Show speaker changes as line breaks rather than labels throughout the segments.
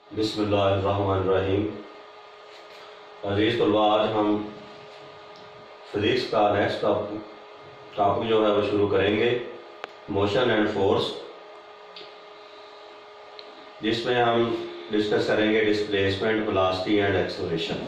बिस्मिल्लाहिर्रहमानिर्रहीम। अजीज़ तलबा, आज हम फिज़िक्स का नेक्स्ट टॉपिक जो है वो शुरू करेंगे, मोशन एंड फोर्स, जिसमें हम डिस्कस करेंगे displacement, velocity and acceleration.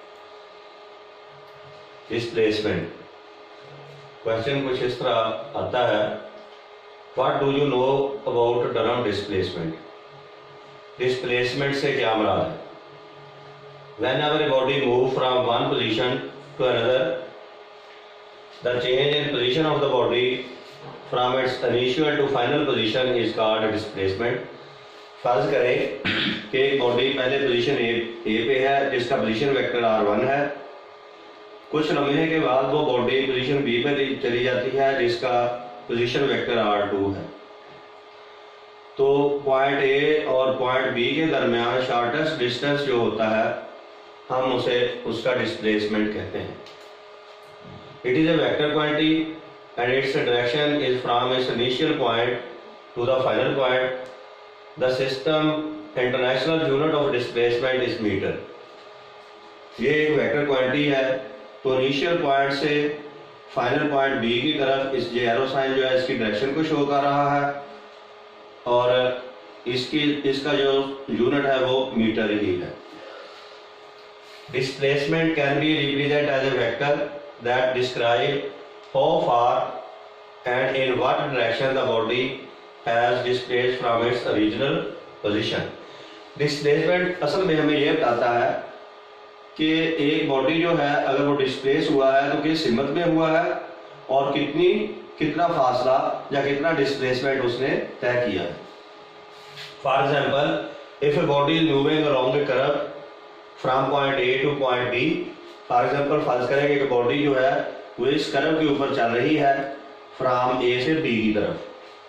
Displacement question कुछ इस तरह आता है, what do you know about term displacement. Displacement से क्या मुराद है? Whenever a body moves from one position to another, the change in position of the body from its initial to final position is called displacement. फर्ज करें कि एक body पहले position A पे है जिसका पोजीशन वेक्टर r1 है। कुछ लम्हे के बाद वो बॉडी पोजीशन बी पे चली जाती है जिसका पोजीशन वेक्टर r2 है। तो पॉइंट ए और पॉइंट बी के दरमियान शॉर्टेस्ट डिस्टेंस जो होता है हम उसे उसका डिस्प्लेसमेंट कहते हैं। It is a vector quantity and its direction is from its initial point to the final point. The system international unit of displacement is metre. ये एक वेक्टर क्वांटिटी है, तो इनिशियल पॉइंट से फाइनल पॉइंट बी की तरफ इस arrow sign जो है इसकी डायरेक्शन को शो कर रहा है और इसका जो यूनिट है वो मीटर ही है। Displacement can be represent as a vector that describe how far and in what direction the body has displaced from its original position. Displacement असल में हमें यह बताता है कि एक बॉडी जो है अगर वो डिस्प्लेस हुआ है तो किस हिम्मत में हुआ है और कितना फासला या कितना डिस्प्लेसमेंट उसने तय किया है। For example, if a body is moving along a curve from point A to point B, for example फर्ज करेंगे कि बॉडी जो है वो इस कर्व के ऊपर चल रही है फ्रॉम ए से बी की तरफ,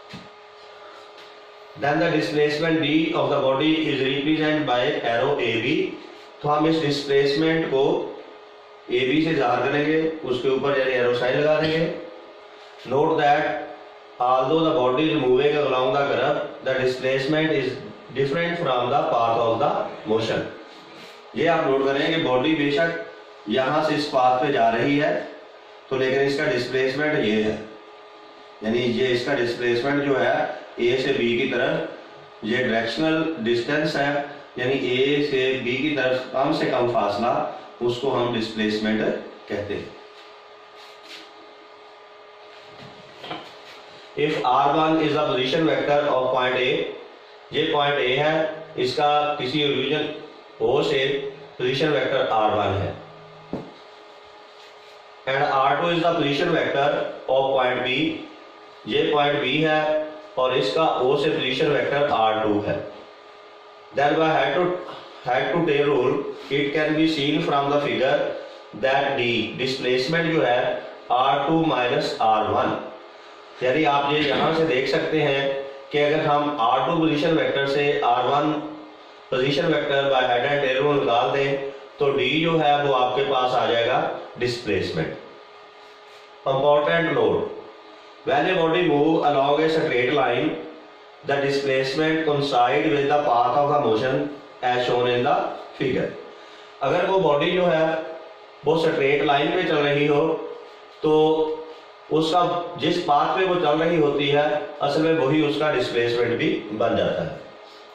then the displacement D of the body is represent by arrow A B. तो हम इस डिस्प्लेसमेंट को ए बी से जाहिर करेंगे, उसके ऊपर यानी एरो साइन लगा देंगे। Note that although the body is moving along the curve, the displacement is different from the path of the motion. ये आप नोट करें कि बॉडी बेशक यहाँ से इस पाथ पे जा रही है, तो लेकिन इसका डिस्प्लेसमेंट ये है, यानी ये इसका डिस्प्लेसमेंट जो है ए से बी की तरफ, ये डायरेक्शनल डिस्टेंस है, यानी ए से बी की तरफ कम से कम फासला, उसको हम डिस्प्लेसमेंट कहते हैं। If r1 is the position vector of point A, ये point A है, इसका किसी ओरिजिन O से पोजीशन वेक्टर r1 है, and r2 is the position vector of point B, ये point B है और इसका O से पोजीशन वेक्टर r2 है। Then by head to tail rule, it can be seen from the figure that D displacement जो है r2 minus r1, यानी आप ये यहाँ से देख सकते हैं कि अगर हम r2 पोजीशन वेक्टर से r1 position vector by head and tail rule निकाल दें तो d जो है वो आपके पास आ जाएगा displacement. Important note, when a body move along a straight line the displacement coincide with the path of the motion as shown in the figure. अगर वो बॉडी जो है वो स्ट्रेट लाइन पे चल रही हो तो उसका जिस पाथ पे वो चल रही होती है असल में वही उसका डिस्प्लेसमेंट भी बन जाता है।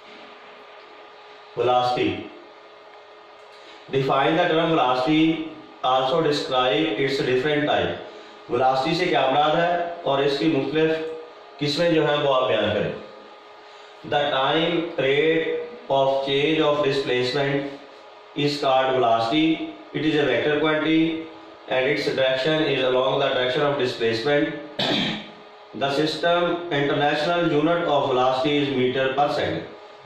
Velocity, define the term velocity, also describe its different type. Velocity से क्या मुराद है और इसकी मुख्तलिफ किस्में जो है वो आप बयान करें। The time rate of change of displacement is called velocity. It is a vector quantity and its direction is along the direction of displacement. The system international unit of velocity is meter per second.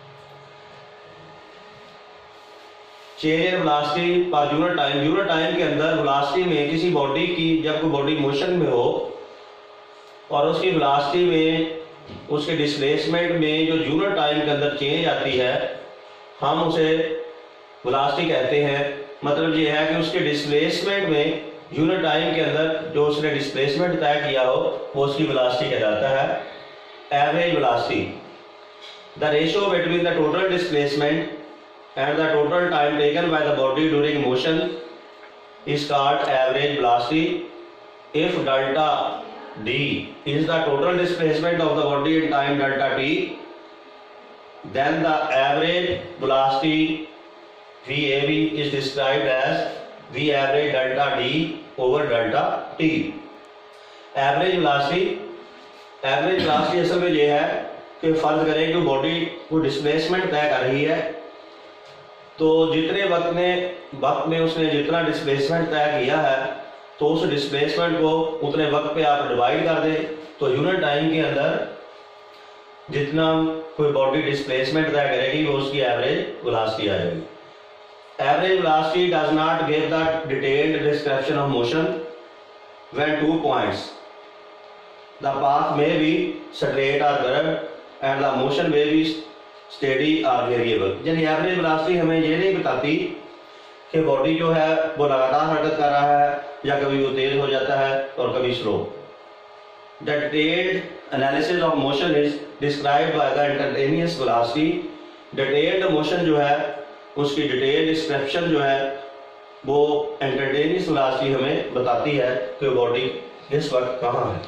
Change in velocity per unit time, unit time के अंदर velocity में किसी body की जब कोई body motion में हो और उसकी velocity में उसके डिस्प्लेसमेंट में जो यूनिट टाइम के अंदर चेंज आती है हम उसे velocity कहते हैं। मतलब ये है कि उसके डिस्प्लेसमेंट में यूनिट टाइम के अंदर जो उसने डिस्प्लेसमेंट तय किया हो वो उसकी वेलोसिटी कहलाता है। Average velocity, the ratio between the total displacement and the total time taken by the body during motion is called average velocity. If delta d is the total displacement of the body in time delta t, then the average velocity VAV is described as V average delta d over delta t. Average velocity असल में ये है कि फर्ज करें कि body को displacement तय कर रही है, तो जितने वक्त में उसने जितना डिस्प्लेसमेंट तय किया है तो उस डिस्प्लेसमेंट को उतने वक्त पे आप डिवाइड कर दें, तो यूनिट टाइम के अंदर जितना कोई बॉडी डिस्प्लेसमेंट तय करेगी वो उसकी एवरेज वेलोसिटी आ जाएगी. Average velocity does not give the detailed description of motion when 2 points the path may be straight or curved and the motion may be steady or variable. यानी average velocity हमें ये नहीं बताती कि body जो है वो लगातार हरकत कर रहा है या कभी वो तेज हो जाता है और कभी slow. The detailed analysis of motion is described by the instantaneous velocity. Detailed motion जो है उसकी डिटेल्ड डिस्क्रिप्शन जो है वो इंस्टैंटेनियस वेलोसिटी हमें बताती है कि बॉडी इस वक्त कहाँ है.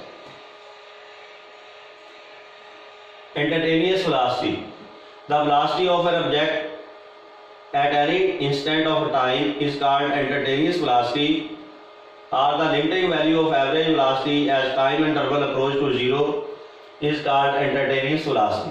Instantaneous velocity, the velocity of an object at any instant of time is called instantaneous velocity और the limiting value of average velocity as time interval approach to zero is called instantaneous velocity.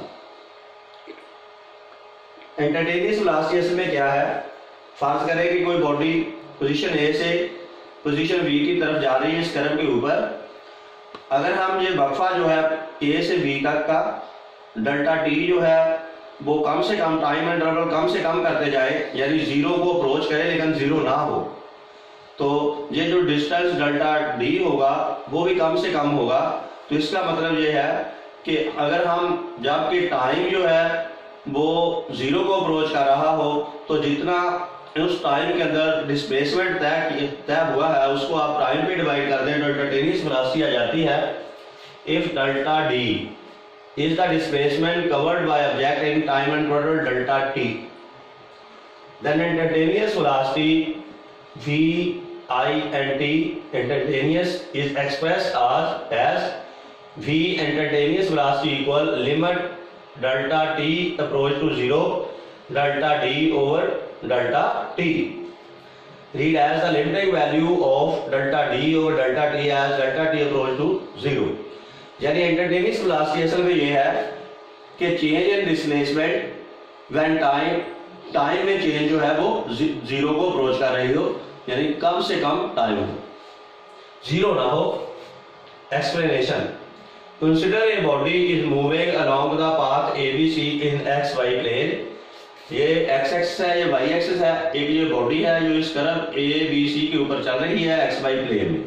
Instantaneous velocity असल में क्या है? फर्ज करें कि कोई body position A से पोजीशन बी की तरफ जा रही है इस कर्व के ऊपर. अगर हम ये वक्फा जो है ए से बी तक का डेल्टा टी जो है वो कम से कम टाइम इंटरवल कम से कम करते जाए, यानी जीरो को अप्रोच करें लेकिन जीरो ना हो, तो ये जो डिस्टेंस डेल्टा डी होगा वो भी कम से कम होगा. तो इसका मतलब ये है कि अगर हम जबकि टाइम जो है वो जीरो को अप्रोच कर रहा हो तो जितना उस टाइम के अंदर डिस्प्लेसमेंट तय हुआ है उसको आप टाइम पे डिवाइड कर दें तो इंस्टैंटेनियस वेलोसिटी आ जाती है. If delta D is the displacement covered by object in time interval delta T, then instantaneous velocity v I n t instantaneous is expressed as v instantaneous velocity equal limit delta t approach to zero delta d over delta t. Read as the limiting value of delta d over delta t as delta t approach to zero. यानी instantaneous velocity असल में ये है कि change in displacement when time में change जो है वो जीरो को अप्रोच कर रही हो, यानी कम से कम टाइम हो, जीरो ना हो. Explanation, Consider a body is moving along the path ABC in XY plane. ये x एक्सिस है, ये y एक्सिस है. एक ये बॉडी है जो इस कर्व ABC के ऊपर चल रही है XY प्लेन में.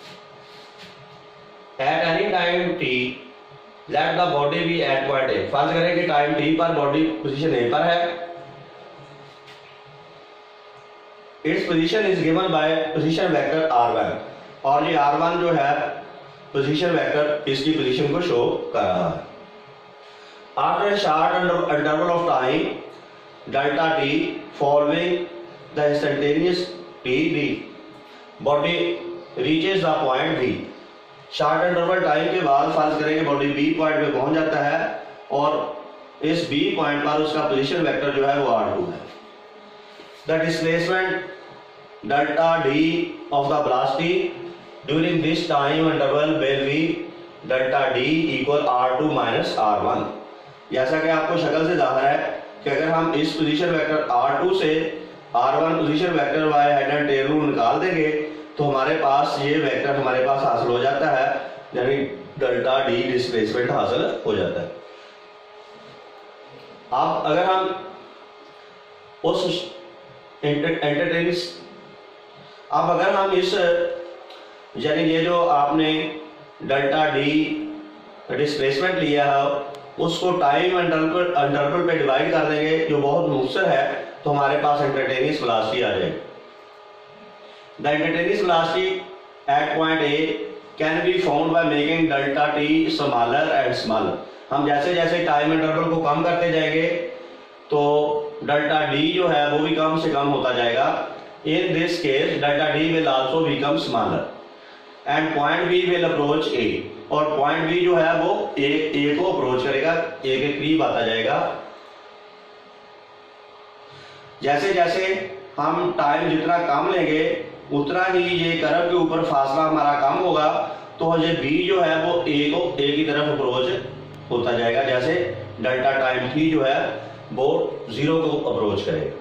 At any time t, let the body be at point A. फर्ज करें कि टाइम t पर बॉडी पोजीशन A पर है. Its position is given by position vector r1 और ये r1 जो है पोजीशन वेक्टर इसकी पोजीशन को शो कर रहा है. After short interval of time delta t following the instantaneous t d body reaches the point B. Short interval time के बाद फर्ज करें कि बॉडी बी पॉइंट पे पहुंच जाता है और इस बी पॉइंट पर उसका पोजीशन वेक्टर जो है वो r2 है. The displacement delta d of the velocity during this time interval will be delta d equal r2 minus r1. जैसा कि आपको शक्ल से जाहिर है कि अगर हम इस पोजीशन वेक्टर r2 से r1 position vector y head and tail rule निकाल देंगे तो हमारे पास ये वेक्टर हमारे पास हासिल हो जाता है, यानी डेल्टा d डिस्प्लेसमेंट हासिल हो जाता है. अब अगर हम उस अगर हम इस यानी ये जो आपने डेल्टा डी डिस्प्लेसमेंट लिया है उसको टाइम इंटरवल पे डिवाइड कर देंगे जो बहुत मुख्तर है, तो हमारे पास इंस्टैंटेनियस वेलोसिटी आ जाएगी. The instantaneous velocity at point A can be found by making delta t smaller and smaller. हम जैसे जैसे टाइम इंटरवल को कम करते जाएंगे तो डेल्टा डी जो है वो भी कम से कम होता जाएगा। In this case delta d will also become smaller and point B will approach A, और पॉइंट बी जो है वो ए को अप्रोच करेगा, ए के करीब आता जाएगा। जैसे जैसे हम टाइम जितना कम लेंगे उतना ही ये कर्व के ऊपर फासला हमारा कम होगा, तो ये बी जो है वो ए की तरफ अप्रोच होता जाएगा, जैसे डेल्टा टाइम टी जो है वो 0 को अप्रोच करेगा।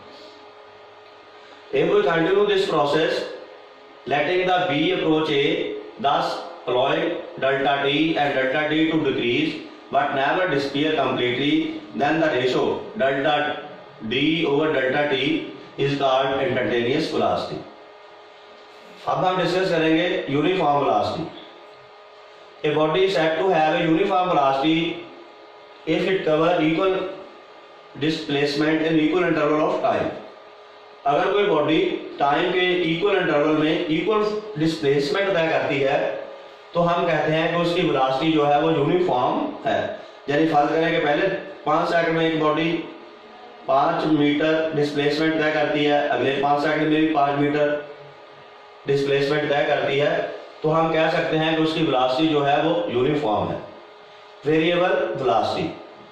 If we continue this process, letting the B approach A, thus allowing delta T and delta T to decrease but never disappear completely, then the ratio delta D over delta T is called instantaneous velocity. अब हम discuss करेंगे uniform velocity. A body is said to have a uniform velocity if it covers equal displacement in equal interval of time. अगर कोई body time के equal interval में equal displacement तय करती है तो हम कहते हैं कि उसकी वेलोसिटी जो है वो यूनिफॉर्म है। यानी फर्ज करें कि पहले 5 सेकंड में एक बॉडी 5 मीटर डिस्प्लेसमेंट तय करती है, अगले 5 सेकंड में भी 5 मीटर डिस्प्लेसमेंट तय करती है, तो हम कह सकते हैं कि उसकी वेलोसिटी जो है वो यूनिफॉर्म है। Variable velocity.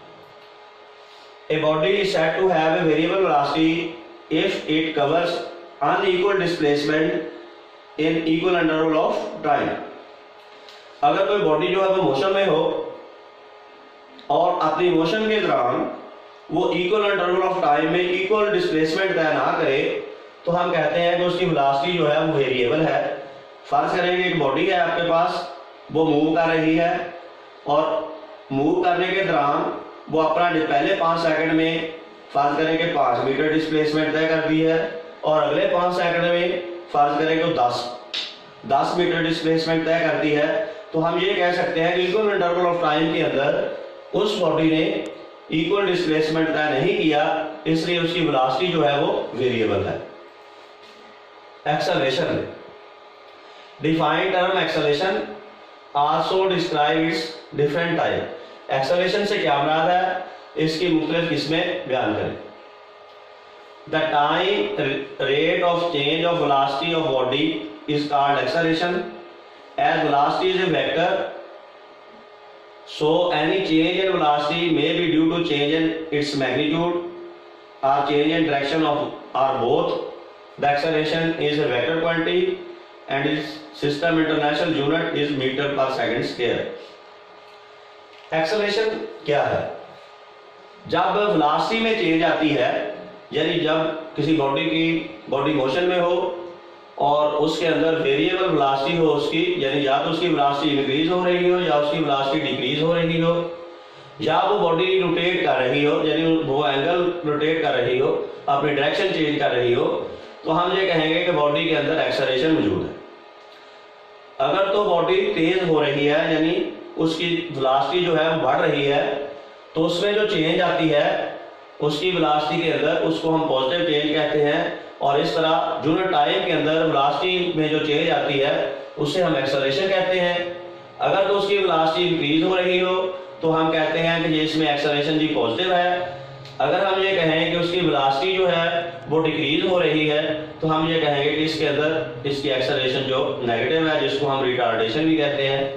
A body is said to have a variable velocity if it covers unequal displacement in equal interval of time. अगर कोई बॉडी जो है वो मोशन में हो और अपनी मोशन के दौरान वो इक्वल इंटरवल ऑफ टाइम में इक्वल डिस्प्लेसमेंट तय ना करे, तो हम कहते हैं कि उसकी वेलोसिटी जो है वो वेरिएबल है। फर्ज करेंगे एक बॉडी है आपके पास, वो मूव कर रही है और मूव करने के दौरान वो अपना पहले 5 सेकंड में फर्ज करें कि 5 मीटर डिस्प्लेसमेंट तय करती है और अगले 5 सेकंड में फर्ज करें कि 10 मीटर डिस्प्लेसमेंट तय करती है, तो हम ये कह सकते हैं कि इक्वल इंटरवल ऑफ टाइम के अंदर उस बॉडी ने इक्वल डिस्प्लेसमेंट तय नहीं किया, इसलिए उसकी वेलोसिटी जो है वो वेरिएबल है। Acceleration. Define term acceleration also describe its different type. Acceleration से क्या मुराद है, इसकी मुख्तलिफ किस्में बयान करें। The time rate of change of velocity of body is called acceleration. As velocity is a vector, so any change in velocity may be due to change in its magnitude or change in direction of or both. The acceleration is a vector quantity and its system international unit is meter per second square. Acceleration क्या है? जब velocity में change आती है, यानी जब किसी body motion में हो और उसके अंदर वेरिएबल वेलोसिटी हो उसकी, यानी या तो उसकी वेलोसिटी इंक्रीज हो रही हो या उसकी वेलोसिटी डिक्रीज हो रही हो, या वो बॉडी रोटेट कर रही हो, यानी वो एंगल रोटेट कर रही हो, अपनी डायरेक्शन चेंज कर रही हो, तो हम ये कहेंगे कि बॉडी के अंदर एक्सेलरेशन मौजूद है। अगर तो बॉडी तेज हो रही है, यानी उसकी वेलोसिटी जो है वो बढ़ रही है, तो उसमें जो चेंज आती है उसकी वेलोसिटी के अंदर, उसको हम पॉजिटिव चेंज कहते हैं। और इस तरह यूनिट टाइम के अंदर वेलोसिटी में जो चेंज आती है उसे हम एक्सेलरेशन कहते हैं। अगर तो उसकी वेलोसिटी इंक्रीज हो रही हो तो हम कहते हैं कि इसमें एक्सेलरेशन जी पॉजिटिव है। अगर हम ये कहें कि उसकी वेलोसिटी जो है वो डिक्रीज हो रही है, तो हम ये कहेंगे कि इसके अंदर इसकी एक्सेलरेशन जो नेगेटिव है, जिसको हम रिटार्डेशन भी कहते हैं।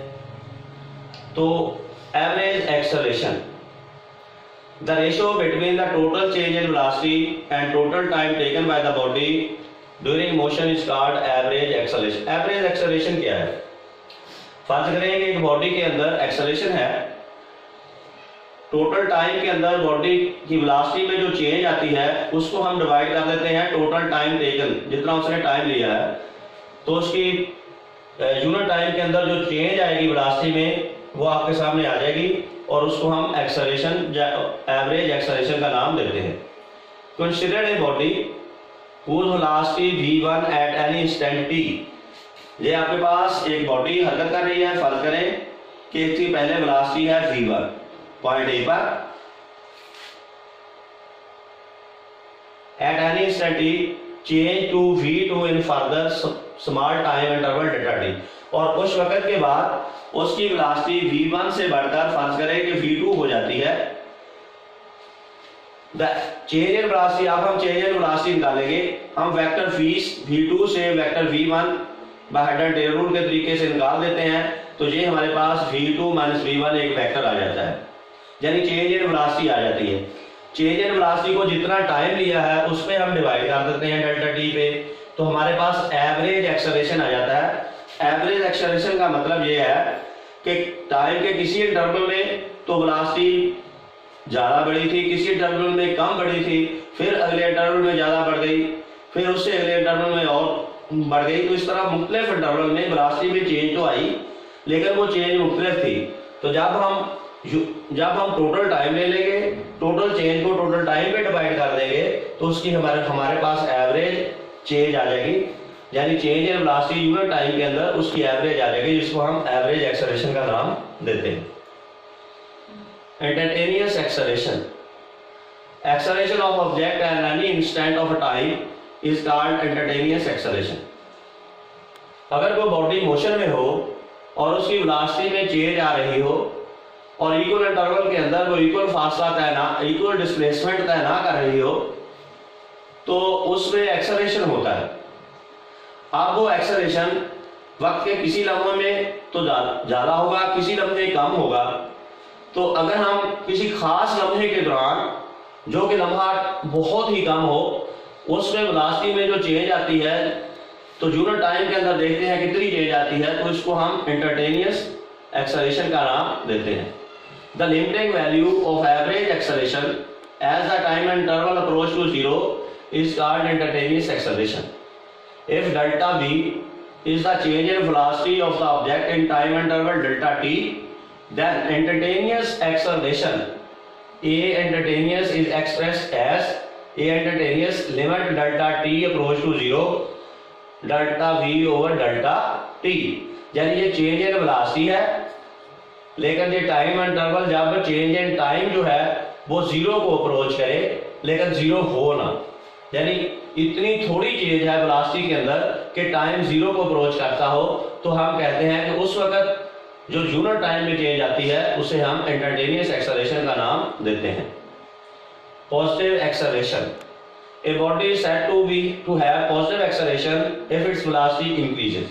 तो average acceleration, the ratio between the total change in velocity and total time taken by the body during motion is called average acceleration. Average acceleration क्या है? फर्ज करें कि एक बॉडी के अंदर एक्सेलरेशन है, टोटल टाइम के अंदर बॉडी की वेलोसिटी में जो चेंज आती है उसको हम डिवाइड कर देते हैं टोटल टाइम टेकन, जितना उसने टाइम लिया है, तो उसकी यूनिट टाइम के अंदर जो चेंज आएगी वेलोसिटी में वो आपके सामने आ जाएगी और उसको हम एक्सेलरेशन, एवरेज एक्सेलरेशन का नाम देते हैं। Consider a body whose velocity v1 at any instant t। ये आपके पास एक बॉडी हरकत कर रही है, फर्ज करें कि इसकी पहले वेलोसिटी है v1 पॉइंट ए पर, at any instant t change to v2 in further small time interval delta t। और कुछ वक्त के बाद उसकी वेलोसिटी v1 से बढ़कर फर्ज करें कि v2 हो जाती है। The चेंज इन वेलोसिटी, अब हम चेंज इन वेलोसिटी निकालेंगे। हम वेक्टर v2 से vector v1 by header tailor rule के तरीके से निकाल देते हैं, तो ये हमारे पास v2 माइनस v1 एक वेक्टर आ जाता है, यानी चेंज इन वेलोसिटी आ जाती है। चेंज इन वेलोसिटी को जितना टाइम लिया है उस पे हम डिवाइड कर देते हैं डेल्टा टी पे, तो हमारे पास एवरेज एक्सेलरेशन आ जाता है। एवरेज एक्सेलरेशन का मतलब ये है कि टाइम के किसी इंटरवल में तो वेलोसिटी ज्यादा बढ़ी थी, किसी इंटरवल में कम बढ़ी थी, फिर अगले इंटरवल में ज्यादा बढ़ गई, फिर उससे अगले इंटरवल में और बढ़ गई। तो इस तरह मुख्तलिफ इंटरवल में वेलोसिटी में चेंज तो आई, लेकिन वो चेंज मुख्तलिफ थी। तो जब हम टोटल टाइम ले लेंगे, टोटल चेंज को टोटल टाइम पे डिवाइड कर देंगे, तो उसकी हमारे पास एवरेज चेंज आ जाएगी, यानी change in velocity unit time के अंदर उसकी एवरेज आ जाएगी, जिसको हम एवरेज एक्सेलरेशन का नाम देते हैं। Instantaneous acceleration, acceleration of object at any instant of time is called instantaneous acceleration. अगर कोई बॉडी मोशन में हो और उसकी वेलोसिटी में चेंज आ रही हो और इक्वल इंटरवल के अंदर वो इक्वल फासला इक्वल डिस्प्लेसमेंट तय ना कर रही हो, तो उसमें एक्सेलरेशन होता है। अब वो एक्सेलरेशन वक्त के किसी लम्हे में तो ज्यादा होगा, किसी लम्हे में कम होगा। तो अगर हम किसी खास लम्हे के दौरान, जो कि लम्हा बहुत ही कम हो, उसमें वेलोसिटी में जो चेंज आती है, तो यूनिट टाइम के अंदर देखते हैं कितनी चेंज आती है, तो इसको हम इंस्टैंटेनियस एक्सेलरेशन का नाम देते हैं। The limiting value of average acceleration as the time interval approach to zero is called instantaneous acceleration. If delta v is the change in velocity of the object in time interval delta t, then instantaneous acceleration A instantaneous is expressed as A instantaneous limit delta t approach to zero delta v over delta t, यानी ये change in velocity है, लेकिन ये time interval जब change in time जो है वो zero को अप्रोच करे, लेकिन जीरो हो ना, यानी इतनी थोड़ी चेंज है वेलोसिटी के अंदर कि टाइम जीरो को अप्रोच करता हो, तो हम कहते हैं कि उस वक्त जो यूनिट टाइम में चेंज आती है उसे हम इंस्टैंटेनियस एक्सेलरेशन का नाम देते हैं। Positive acceleration, a body is said to have positive acceleration if its velocity increases.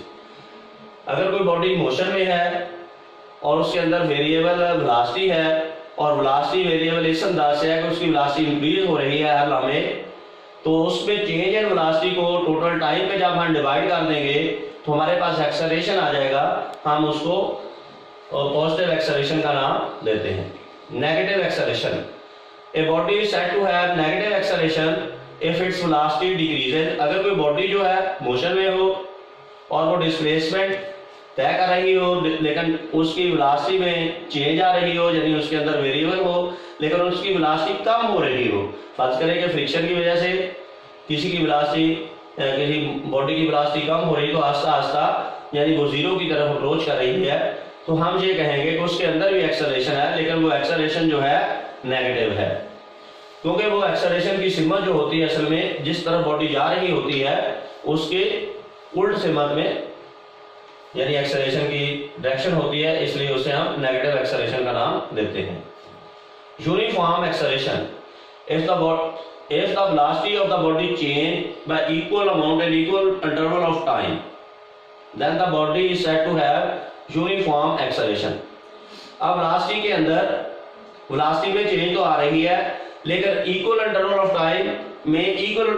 अगर कोई बॉडी मोशन में है और उसके अंदर वेरिएबल वेलोसिटी है और वेलोसिटी वेरिएबल इस अंदाज से है कि उसकी वेलोसिटी इंक्रीज हो रही है हर लम्हे, तो उसमें चेंज इन वेलोसिटी को टोटल टाइम पे जब हम डिवाइड कर देंगे तो हमारे पास एक्सेलरेशन आ जाएगा, हम उसको पॉजिटिव एक्सेलरेशन का नाम देते हैं। Negative acceleration, a body is said to have negative acceleration if its velocity decreases. अगर कोई बॉडी जो है मोशन में हो और वो डिस्प्लेसमेंट तय कर रही हो, लेकिन उसकी वेलोसिटी में चेंज आ रही हो, यानी उसके अंदर वेरिएबल हो, लेकिन उसकी वेलोसिटी कम हो रही हो। फर्ज करें कि फ्रिक्शन की वजह से किसी की वेलोसिटी, किसी बॉडी की वेलोसिटी कम हो रही, तो आस्ता आस्ता यानी वो जीरो की तरफ अप्रोच कर रही है, तो हम ये कहेंगे कि उसके अंदर भी एक्सेलरेशन है, लेकिन वो एक्सेलरेशन जो है नेगेटिव है, क्योंकि वो एक्सेलरेशन की सिमत जो होती है असल में जिस तरफ बॉडी जा रही होती है उसके उल्ट सिमत में, यानी एक्सेलरेशन की डायरेक्शन होती है, इसलिए उसे हम नेगेटिव एक्सेलरेशन का नाम देते हैं। Uniform acceleration, if the velocity of the body change by equal amount in equal interval of time, then the body is said to have uniform acceleration. अब वेलोसिटी के अंदर वेलोसिटी में चेंज तो आ रही है, लेकिन इक्वल इंटरवल ऑफ टाइम में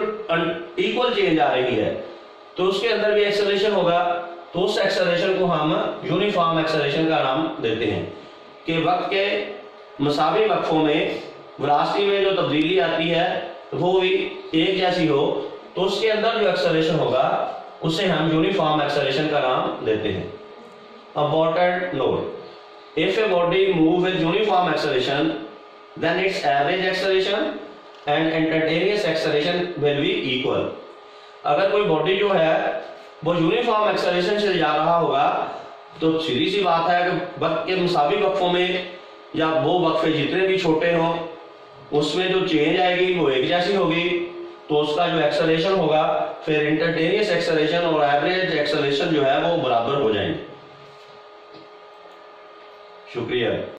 equal change आ रही है, तो उसके अंदर भी एक्सेलरेशन होगा, तो उस एक्सेलरेशन को हम यूनिफॉर्म एक्सेलरेशन का नाम देते हैं कि वक्त के मुसावी वक्फों में वेलोसिटी में जो तब्दीली आती है वो भी एक जैसी हो, तो उसके अंदर जो एक्सेलरेशन होगा उसे हम यूनिफॉर्म एक्सेलरेशन का नाम देते हैं। Important note, if a body move with uniform acceleration then its average acceleration and instantaneous acceleration will be equal. अगर कोई बॉडी जो है वो यूनिफॉर्म एक्सेलरेशन से जा रहा होगा, तो सीधी सी बात है कि वक्त के मुसावी वक्फों में या वो वक्फे जितने भी छोटे हों उसमें जो चेंज आएगी वो एक जैसी होगी, तो उसका जो एक्सेलरेशन होगा फिर इंस्टैंटेनियस एक्सेलरेशन और एवरेज एक्सेलरेशन जो है वो बराबर हो जाएंगे। शुक्रिया।